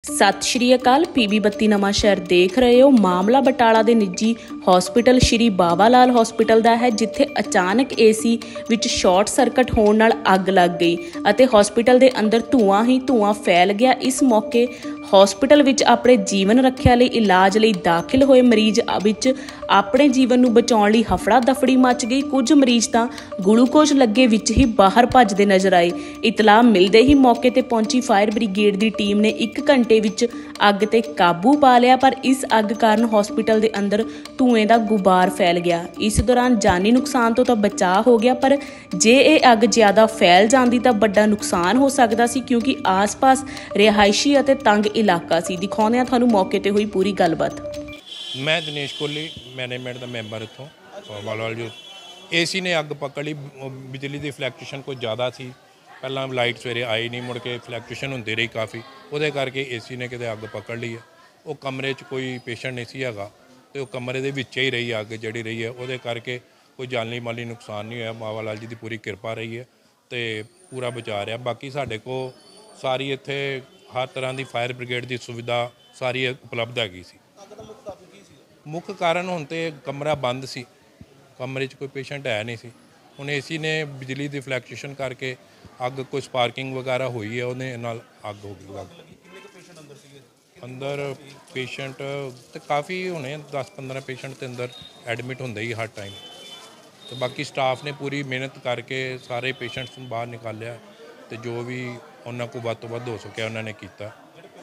ਸਤਿ ਸ਼੍ਰੀ ਅਕਾਲ। ਪੀਬੀ 32 ਨਵਾਂ ਸ਼ਹਿਰ ਦੇਖ ਰਹੇ ਹੋ। ਮਾਮਲਾ ਬਟਾਲਾ ਦੇ ਨਿੱਜੀ ਹਸਪੀਟਲ ਸ਼੍ਰੀ ਬਾਬਾ ਲਾਲ ਹਸਪੀਟਲ ਦਾ ਹੈ, ਜਿੱਥੇ ਅਚਾਨਕ ਏਸੀ ਵਿੱਚ ਸ਼ਾਰਟ ਸਰਕਟ ਹੋਣ ਨਾਲ ਅੱਗ ਲੱਗ ਗਈ ਅਤੇ ਹਸਪੀਟਲ ਦੇ ਅੰਦਰ ਧੂਆਂ ਹੀ ਧੂਆਂ ਫੈਲ ਗਿਆ। ਇਸ ਮੌਕੇ ਹਸਪੀਟਲ ਵਿੱਚ ਆਪਣੇ ਜੀਵਨ ਰੱਖਿਆ ਲਈ ਇਲਾਜ ਲਈ ਦਾਖਲ ਹੋਏ ਮਰੀਜ਼ ਵਿੱਚ ਆਪਣੇ ਜੀਵਨ ਨੂੰ ਬਚਾਉਣ ਲਈ ਹਫੜਾ ਦਫੜੀ ਮਚ ਗਈ। ਕੁਝ ਮਰੀਜ਼ ਤਾਂ ਗਲੂਕੋਜ਼ ਲੱਗੇ ਵਿੱਚ ਹੀ ਬਾਹਰ ਭੱਜਦੇ ਨਜ਼ਰ ਆਏ। ਇਤਲਾਹ ਮਿਲਦੇ ਹੀ ਮੌਕੇ ਤੇ ਪਹੁੰਚੀ ਫਾਇਰ ਬ੍ਰਿਗੇਡ ਦੀ ਟੀਮ ਨੇ 1 ਘੰਟੇ ਵਿੱਚ ਅੱਗ ਤੇ ਕਾਬੂ ਪਾ ਲਿਆ, ਪਰ ਇਸ ਅੱਗ ਕਾਰਨ ਹਸਪੀਟਲ ਦੇ ਅੰਦਰ ਧੂਏ ਦਾ ਗੁਬਾਰ ਫੈਲ ਗਿਆ। ਇਸ ਦੌਰਾਨ ਜਾਨੀ ਨੁਕਸਾਨ ਤੋਂ ਤਾਂ ਬਚਾਅ ਹੋ ਗਿਆ, ਪਰ ਜੇ ਇਹ ਅੱਗ ਜ਼ਿਆਦਾ ਫੈਲ ਜਾਂਦੀ ਤਾਂ ਵੱਡਾ ਨੁਕਸਾਨ ਹੋ ਸਕਦਾ ਸੀ, ਕਿਉਂਕਿ ਆਸ-ਪਾਸ ਰਿਹਾਇਸ਼ੀ ਅਤੇ ਤੰਗ ਇਲਾਕਾ ਸੀ। ਦਿਖਾਉਂਦੇ ਹਾਂ ਤੁਹਾਨੂੰ ਮੌਕੇ ਤੇ ਹੋਈ ਪੂਰੀ ਗੱਲਬਾਤ। मैं दिनेश कोहली मैनेजमेंट का मैंबर इतों वाल जो एसी ने अग पकड़ ली। बिजली की फ्लैक्चुएशन कुछ ज़्यादा सी, पहला लाइट सवेरे आई नहीं, मुड़ के फ्लैक्चुएशन होंदी रही काफ़ी, वो करके एसी ने किते अग पकड़ ली है। वो कमरे च कोई पेशेंट नहीं सी हैगा, तो कमरे के विच ही रही अग जी रही है, वो करके कोई जानी माली नुकसान नहीं होया। बाबा लाल जी की पूरी किरपा रही है तो पूरा बचा रहा। बाकी साढ़े को सारी इत्थे हर तरह की फायर ब्रिगेड की सुविधा सारी उपलब्ध हैगी सी। मुख्य कारण हुण तो कमरा बंद सी, कमरे च कोई पेशेंट है नहीं सी। हुण एसी ने बिजली की फ्लैक्चुएशन करके अग कोई स्पार्किंग वगैरह हुई है, उहदे नाल अग हो गई। अंदर पेशेंट तो काफ़ी होने 10-15 पेशेंट तो अंदर एडमिट होंदे ही हर टाइम। तो बाकी स्टाफ ने पूरी मेहनत करके सारे पेशेंट्स नूं बाहर निकालिया, तो जो भी उन्हां को वध तो वध हो सकिया उन्होंने किया।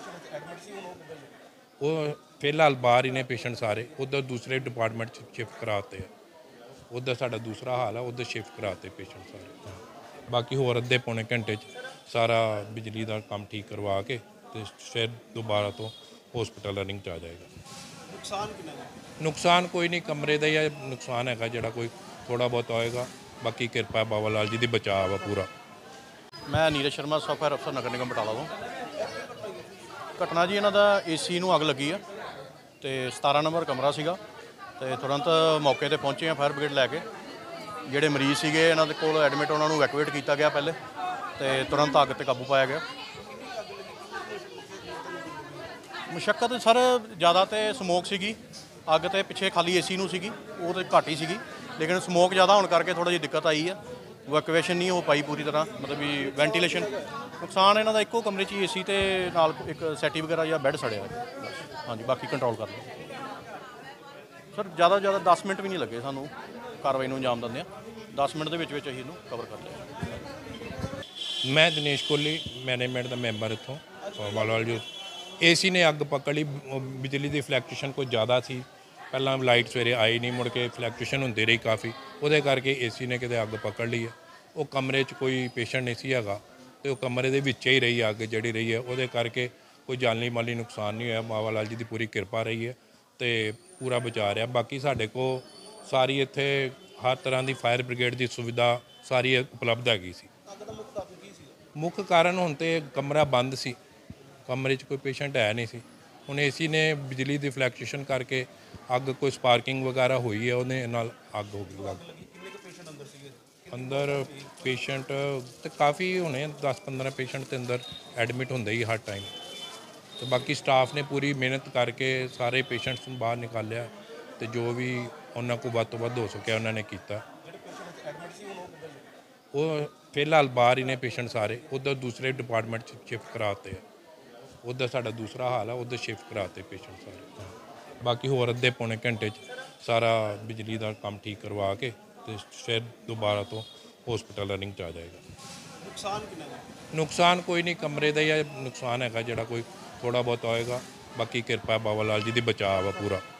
वो फिलहाल बाहर ही ने पेशेंट सारे, उधर दूसरे डिपार्टमेंट शिफ्ट कराते हैं। उधर साडा दूसरा हाल है, उधर शिफ्ट कराते पेशेंट सारे। बाकी होर अद्धे पौने घंटे सारा बिजली का काम ठीक करवा के तो फिर दोबारा तो हॉस्पिटल रनिंग च आ जाएगा। नुकसान कोई नहीं, कमरे का ही नुकसान है जोड़ा कोई थोड़ा बहुत होएगा। बाकी किरपा बाबा लाल जी की बचाव है पूरा। मैं नीरज शर्मा सॉफ्टवेयर अफसर नगर निगम बटाला तो। घटना जी इन्हों का एसी नूं अग लगी है तो 17 नंबर कमरा सीगा, तो तुरंत मौके पर पहुँचे हैं फायर ब्रिगेड लैके। जोड़े मरीज सीगे इन्हों को एडमिट उन्होंने इवैक्यूएट किया गया पहले, तो तुरंत अग पर काबू पाया गया। मुशक्कत सर ज़्यादा तो समोक सीगी, अग तो पिछे खाली एसी नूं सीगी, वो तो घट ही सीगी, लेकिन समोक ज़्यादा होने करके थोड़ा जी दिक्कत आई है। इवैक्यूएशन नहीं हो पाई पूरी तरह, मतलब भी वेंटीलेशन। नुकसान इन्हों का एको कमरे च एसी तो नाल एक सैटी वगैरह या बैड सड़िया। हाँ जी, बाकी कंट्रोल कर लो सर। ज़्यादा 10 मिनट भी नहीं लगे सानू कार्रवाई नूं अंजाम दिंदे। 10 मिनट के विच असीं इहनूं कवर कर लिया। मैं दिनेश कोहली मैनेजमेंट का मैंबर इतों वाल जो एसी ने अग पकड़ ली। बिजली की फ्लैक्चुएशन कुछ ज़्यादा सी, पहला लाइट सवेरे आई नहीं, मुड़ के फ्लैक्चुएशन होंदी रही काफ़ी, वो करके एसी ने किते अग पकड़ ली है। वो कमरे च कोई पेशेंट नहीं सी हैगा, तो कमरे के विच ही रही अग जी रही है, वो करके कोई जानी माली नुकसान नहीं होया। बाबा लाल जी की पूरी किरपा रही है तो पूरा बचा रहा। बाकी साढ़े को सारी इत्थे हर तरह की फायर ब्रिगेड की सुविधा सारी उपलब्ध हैगी सी। मुख्य कारण हुण तो कमरा बंद सी, कमरे च कोई पेशेंट है नहीं सी। हुण एसी ने बिजली की फ्लैक्चुएशन करके अग कोई स्पार्किंग वगैरह हुई है, उहदे नाल अग हो गई। अंदर पेशेंट तो काफ़ी होने 10-15 पेशेंट तो अंदर एडमिट होंदे ही हर टाइम। तो बाकी स्टाफ ने पूरी मेहनत करके सारे पेशेंट्स नूं बाहर निकालिया, तो जो भी उन्हां को वध तो वध हो सकिया उन्होंने किया। वो फिलहाल बाहर ही ने पेशेंट सारे, उधर दूसरे डिपार्टमेंट शिफ्ट कराते हैं। उधर साडा दूसरा हाल है, उधर शिफ्ट कराते पेशेंट सारे। बाकी होर अद्धे पौने घंटे सारा बिजली का काम ठीक करवा के तो फिर दोबारा तो हॉस्पिटल रनिंग च आ जाएगा। नुकसान कोई नहीं, कमरे का ही नुकसान है जोड़ा कोई थोड़ा बहुत होएगा। बाकी किरपा बाबा लाल जी की बचाव है पूरा।